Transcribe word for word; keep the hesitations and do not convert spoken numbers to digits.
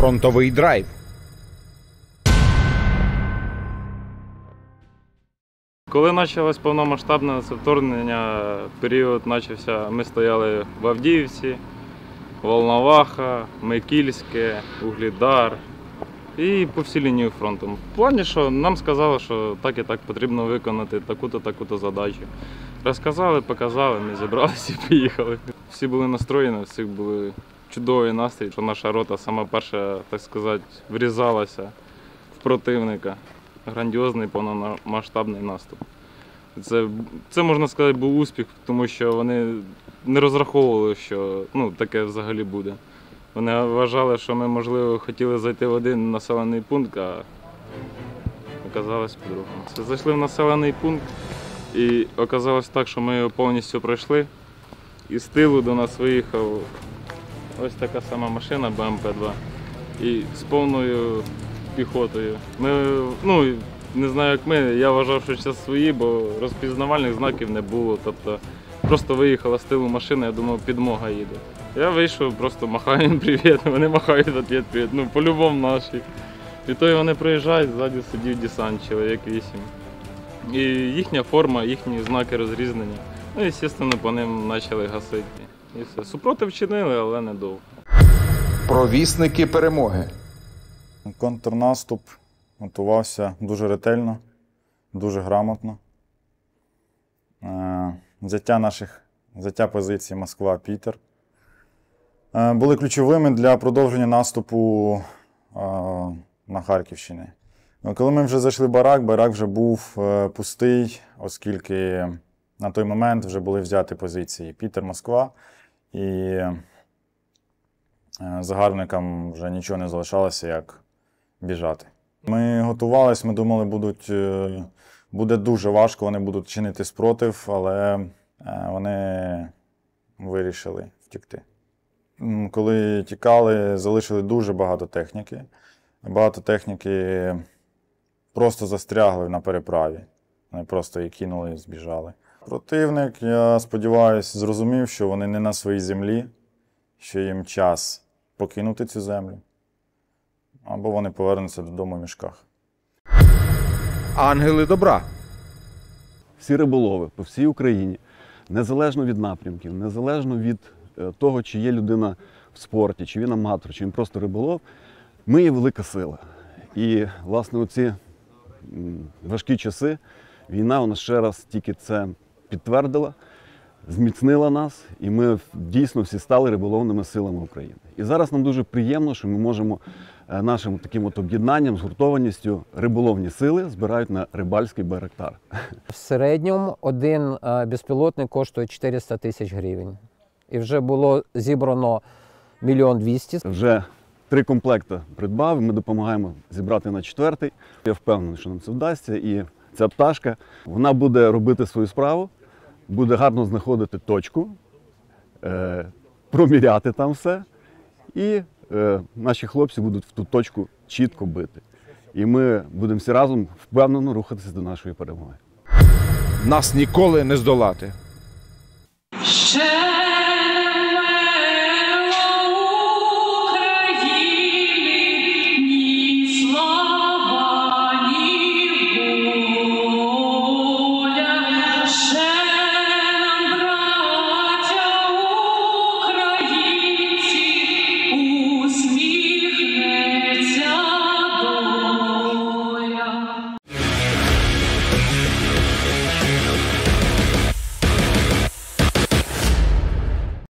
Фронтовий драйв. Коли почалось повномасштабне вторгнення, період почався, ми стояли в Авдіївці, Волноваха, Микільське, Углідар і по всій лінії фронту. В плані, що нам сказали, що так і так потрібно виконати таку-то, таку-то задачу. Розказали, показали, ми зібралися і поїхали. Всі були настроєні, всіх були чудовий настрій, що наша рота сама перша, так сказати, врізалася в противника. Грандіозний повномасштабний наступ. Це, це, можна сказати, був успіх, тому що вони не розраховували, що ну, таке взагалі буде. Вони вважали, що ми, можливо, хотіли зайти в один населений пункт, а оказалось по-другому. Зайшли в населений пункт і оказалось так, що ми його повністю пройшли. І з тилу до нас виїхав ось така сама машина Б М П два і з повною піхотою. Ми, ну, не знаю, як ми, я вважав, що це свої, бо розпізнавальних знаків не було. Тобто просто виїхала з тилу машина, я думав, підмога їде. Я вийшов, просто махаю їм привіт, вони махають в відповідь привіт, ну по-любому наші. І то вони приїжджають, ззаді сидів десант, чоловік вісім. І їхня форма, їхні знаки розрізнення. Ну і, звісно, по ним почали гасити. І все. Супротив чинили, але недовго. Провісники перемоги. Контрнаступ готувався дуже ретельно, дуже грамотно. Взяття наших, взяття позицій Москва-Пітер були ключовими для продовження наступу на Харківщині. Коли ми вже зайшли в барак, барак вже був пустий, оскільки на той момент вже були взяті позиції Пітер-Москва, і загарбникам вже нічого не залишалося, як біжати. Ми готувалися, ми думали, будуть, буде дуже важко, вони будуть чинити спротив, але вони вирішили втекти. Коли тікали, залишили дуже багато техніки. Багато техніки просто застрягли на переправі. Вони просто її кинули і збіжали. Противник, я сподіваюся, зрозумів, що вони не на своїй землі, що їм час покинути цю землю, або вони повернуться додому в мішках. Ангели добра. Всі риболови по всій Україні, незалежно від напрямків, незалежно від того, чи є людина в спорті, чи він аматор, чи він просто риболов, ми є велика сила. І, власне, оці важкі часи, війна у нас ще раз тільки це підтвердила, зміцнила нас, і ми дійсно всі стали риболовними силами України. І зараз нам дуже приємно, що ми можемо нашим таким от об'єднанням, згуртованістю риболовні сили збирають на рибальський байрактар. В середньому один безпілотник коштує чотириста тисяч гривень. І вже було зібрано мільйон двісті. Вже три комплекти придбав, ми допомагаємо зібрати на четвертий. Я впевнений, що нам це вдасться. І ця пташка, вона буде робити свою справу, буде гарно знаходити точку, е, проміряти там все. І е, наші хлопці будуть в ту точку чітко бити. І ми будемо всі разом впевнено рухатися до нашої перемоги. Нас ніколи не здолати. Ще